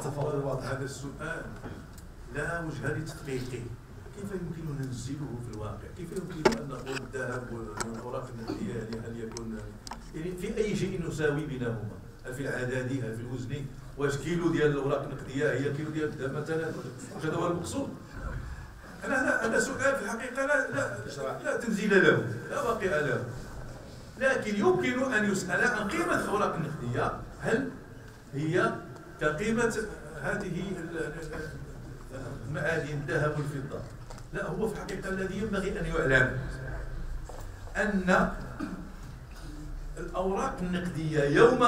هذا السؤال لا وجه لتطبيقه. كيف يمكن أن ننزله في الواقع؟ كيف يمكن أن نقول الذهب والأوراق النقدية هل يكون يعني في أي شيء نساوي بينهما؟ هل في العدد؟ هل في الوزن؟ واش كيلو ديال الأوراق النقدية هي كيلو ديال الذهب مثلا؟ واش هذا هو المقصود؟ هذا سؤال في الحقيقة لا تنزيل له، لا واقع له. لكن يمكن أن يسأل عن قيمة الأوراق النقدية، هل هي كقيمة هذه المعادن الذهب والفضة؟ لا، هو في الحقيقة الذي ينبغي أن يعلم أن الأوراق النقدية يوم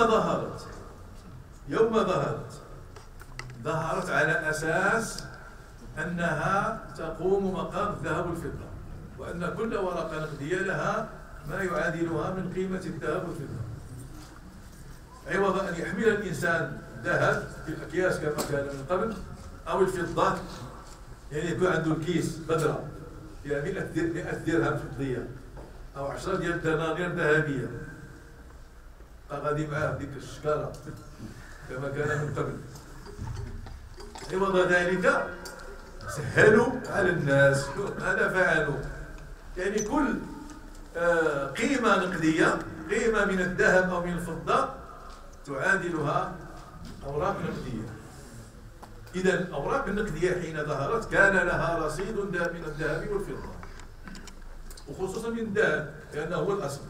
ظهرت على أساس أنها تقوم مقام الذهب والفضة، وأن كل ورقة نقدية لها ما يعادلها من قيمة الذهب والفضة، عوض أن يحمل الإنسان ذهب في الأكياس كما كان من قبل، أو الفضة يعني يكون عنده الكيس بدرة فيها 100 درهم فضية أو 10 ديال الدنانير ذهبية، غادي معاه ديك الشكارة كما كان من قبل. عوض ذلك سهلوا على الناس، ماذا فعلوا؟ يعني كل قيمة نقدية، قيمة من الذهب أو من الفضة تعادلها أوراق نقدية. إذا الأوراق النقدية حين ظهرت كان لها رصيد من الذهب والفضة، وخصوصا من الذهب لأنه هو الأصل.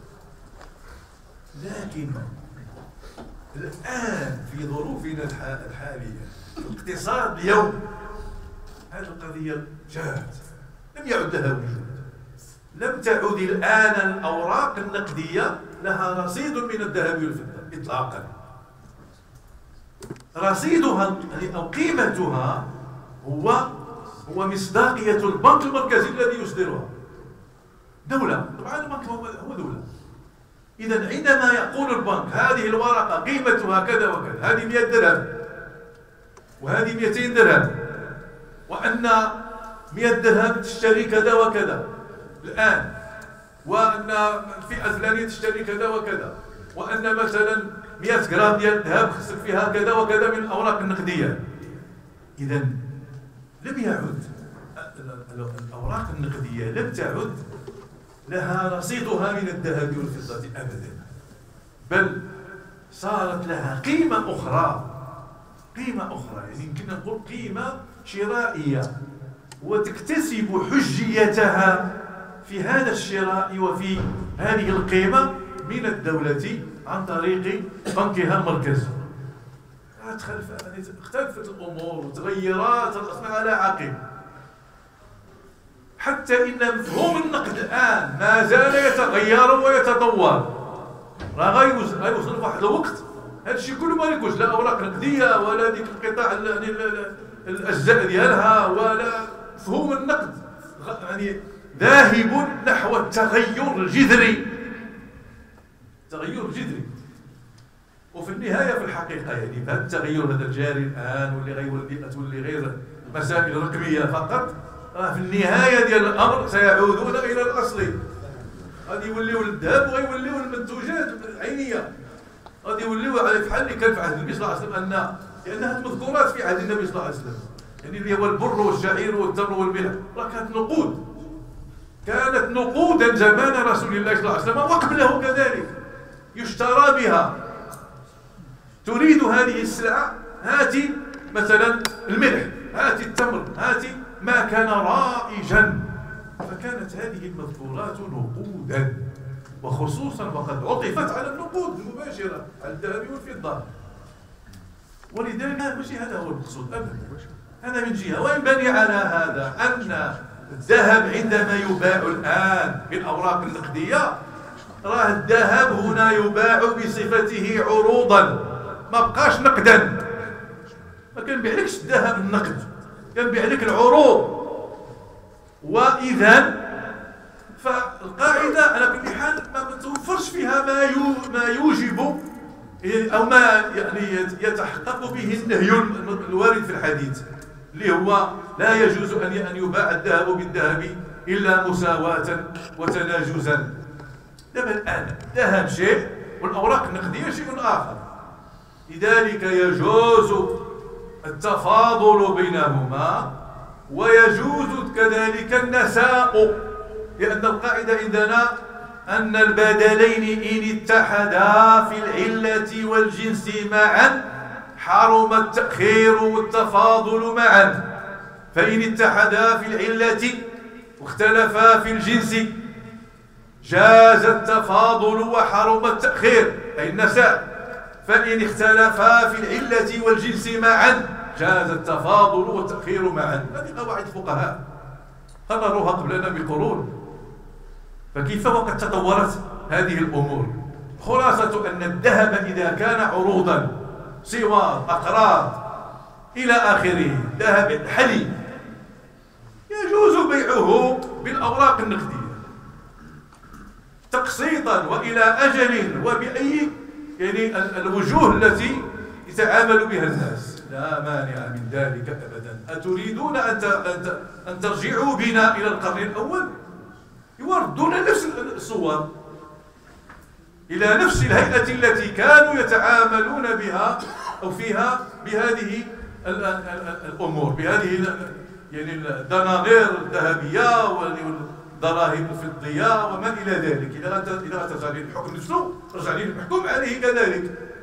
لكن الآن في ظروفنا الحالية الاقتصاد اليوم هذه القضية جاءت، لم يعد لها وجود. لم تعد الآن الأوراق النقدية لها رصيد من الذهب والفضة إطلاقا. رصيدها أو قيمتها هو مصداقية البنك المركزي الذي يصدرها. دولة، طبعا البنك هو دولة. إذا عندما يقول البنك هذه الورقة قيمتها كذا وكذا، هذه 100 درهم وهذه 200 درهم، وأن 100 درهم تشتري كذا وكذا الآن، وأن الفئة الفلانية تشتري كذا وكذا، وأن مثلا 100 غرام ديال الذهب خصك فيها كذا وكذا من الأوراق النقدية. إذا لم يعد الأوراق النقدية لم تعد لها رصيدها من الذهب والفضة أبدا، بل صارت لها قيمة أخرى، يعني يمكن نقول قيمة شرائية، وتكتسب حجيتها في هذا الشراء وفي هذه القيمة من الدولة عن طريق بنكها المركزي. اختلفت الأمور وتغيرات الأسماء على عقب، حتى إن مفهوم النقد الآن ما زال يتغير ويتطور. راه غيوصل في واحد الوقت هذا الشيء كله ما يكونش لا أوراق نقدية ولا ديك القطاع الأجزاء ديالها، ولا مفهوم النقد يعني ذاهب نحو التغير الجذري. وفي النهاية في الحقيقة يعني هذا التغير هذا الجاري الآن واللي واللي غير مسائل رقمية فقط، في النهاية ديال الأمر سيعودون إلى الأصل. غادي يوليو الذهب وغيوليو المنتوجات العينية، غادي يوليو على بحال اللي كان في عهد النبي صلى الله عليه وسلم، لأنها مذكورات في عهد النبي صلى الله عليه وسلم، يعني اللي هو البر والشعير والتمر والملح، راه كانت نقودا زمان رسول الله صلى الله عليه وسلم وقبله كذلك يشترى بها. تريد هذه السلعة، هاتي مثلا الملح، هاتي التمر، هاتي ما كان رائجا. فكانت هذه المذكورات نقودا، وخصوصا وقد عطفت على النقود المباشرة على الذهب والفضة. ولذلك ماشي هذا هو المقصود أبدا، هذا من جهة. وينبني على هذا أن الذهب عندما يباع الآن بالأوراق النقدية، راه الذهب هنا يباع بصفته عروضا، ما بقاش نقدا. ما كنبيعلكش الذهب النقد، كنبيع لك العروض. وإذا فالقاعدة على كل حال ما توفرش فيها ما يوجب أو ما يعني يتحقق به النهي الوارد في الحديث، اللي هو لا يجوز أن يباع الذهب بالذهب إلا مساواة وتناجزا. دابا الآن الذهب شيء والأوراق النقدية شيء آخر، لذلك يجوز التفاضل بينهما ويجوز كذلك النساء، لأن القاعدة عندنا أن البدلين إن اتحدا في العلة والجنس معا حرم التأخير والتفاضل معا، فإن اتحدا في العلة واختلفا في الجنس جاز التفاضل وحرم التأخير أي النساء، فإن اختلفا في العلة والجنس معا جاز التفاضل والتأخير معا. هذه قواعد الفقهاء قرروها قبلنا بقرون، فكيف وقد تطورت هذه الأمور؟ خلاصة أن الذهب إذا كان عروضا سوار أقراض إلى آخره، ذهب الحلي يجوز بيعه بالأوراق النقدية تقسيطا وإلى أجل وبأي يعني الوجوه التي يتعامل بها الناس، لا مانع من ذلك أبدا. أتريدون أن ترجعوا بنا إلى القرن الأول؟ يوردون نفس الصور إلى نفس الهيئة التي كانوا يتعاملون بها أو فيها بهذه الأمور، بهذه يعني الدنانير الذهبية والدراهم الفضية وما إلى ذلك. إذا أتى الحكم نفسه رجع لي المحكوم عليه كذلك.